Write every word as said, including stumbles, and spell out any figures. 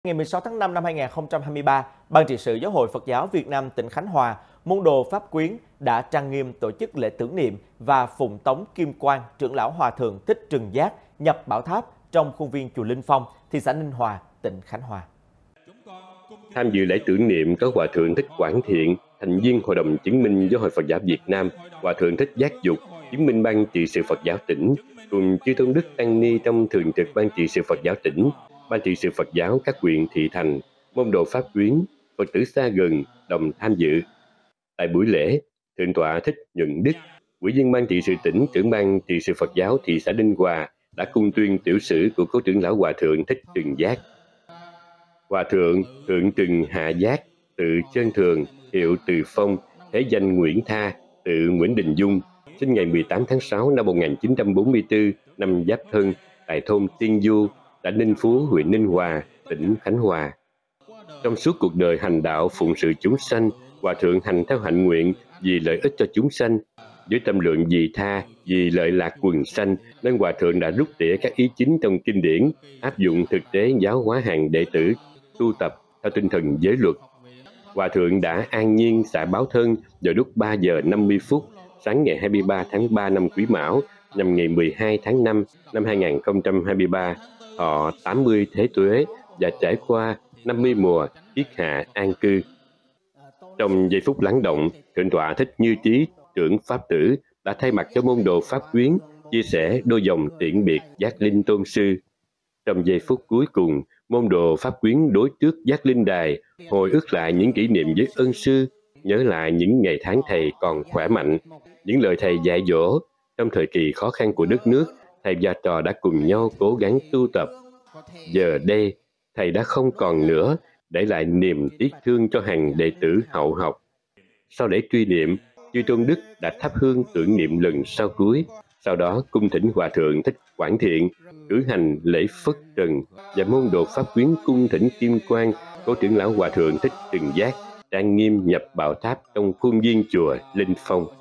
Ngày mười sáu tháng năm năm hai nghìn không trăm hai mươi ba, Ban trị sự Giáo hội Phật giáo Việt Nam tỉnh Khánh Hòa, môn đồ Pháp Quyến đã trang nghiêm tổ chức lễ tưởng niệm và phụng tống kim quan trưởng lão Hòa thượng Thích Trừng Giác nhập bảo tháp trong khuôn viên chùa Linh Phong, thị xã Ninh Hòa, tỉnh Khánh Hòa. Tham dự lễ tưởng niệm có Hòa thượng Thích Quảng Thiện, thành viên Hội đồng chứng minh Giáo hội Phật giáo Việt Nam, Hòa thượng Thích Giác Dục, chứng minh Ban trị sự Phật giáo tỉnh, cùng chư tôn đức tăng ni trong thường trực Ban trị sự Phật giáo tỉnh, Ban trị sự Phật giáo các huyện thị thành, môn đồ Pháp Quyến, Phật tử xa gần đồng tham dự. Tại buổi lễ, Thượng tọa Thích Nhuận Đức, Ủy viên Ban trị sự tỉnh, trưởng Ban trị sự Phật giáo thị xã Ninh Hòa đã cung tuyên tiểu sử của cố trưởng lão Hòa thượng Thích Trừng Giác. Hòa thượng Thượng Trừng Hạ Giác, tự Trơn Thường, hiệu Từ Phong, thế danh Nguyễn Tha, tự Nguyễn Đình Dung, sinh ngày mười tám tháng sáu năm một nghìn chín trăm bốn mươi tư, năm Giáp Thân, tại thôn Tiên Du, xã Ninh Phú, huyện Ninh Hòa, tỉnh Khánh Hòa. Trong suốt cuộc đời hành đạo phụng sự chúng sanh, Hòa thượng hành theo hạnh nguyện vì lợi ích cho chúng sanh, với tâm lượng vị tha, vì lợi lạc quần sanh, nên Hòa thượng đã rút tỉa các ý chính trong kinh điển, áp dụng thực tế giáo hóa hàng đệ tử, tu tập theo tinh thần giới luật. Hòa thượng đã an nhiên xả báo thân vào lúc ba giờ năm mươi phút sáng ngày hai mươi ba tháng ba năm Quý Mão, nhằm ngày mười hai tháng năm năm hai nghìn không trăm hai mươi ba, thọ tám mươi thế tuế và trải qua năm mươi mùa kiết hạ an cư. Trong giây phút lắng động, Thượng tọa Thích Như Trí, trưởng Pháp tử, đã thay mặt cho môn đồ Pháp Quyến chia sẻ đôi dòng tiễn biệt Giác Linh tôn sư. Trong giây phút cuối cùng, môn đồ Pháp Quyến đối trước Giác Linh đài, hồi ức lại những kỷ niệm với ân sư, nhớ lại những ngày tháng thầy còn khỏe mạnh, những lời thầy dạy dỗ. Trong thời kỳ khó khăn của đất nước, thầy và trò đã cùng nhau cố gắng tu tập. Giờ đây, thầy đã không còn nữa, để lại niềm tiếc thương cho hàng đệ tử hậu học. Sau lễ truy niệm, chư tôn đức đã thắp hương tưởng niệm lần sau cuối, sau đó cung thỉnh Hòa thượng Thích Quảng Thiện cử hành lễ phất trần và môn đồ Pháp Quyến cung thỉnh kim quan cố trưởng lão Hòa thượng Thích Trừng Giác trang nghiêm nhập bảo tháp trong khuôn viên chùa Linh Phong.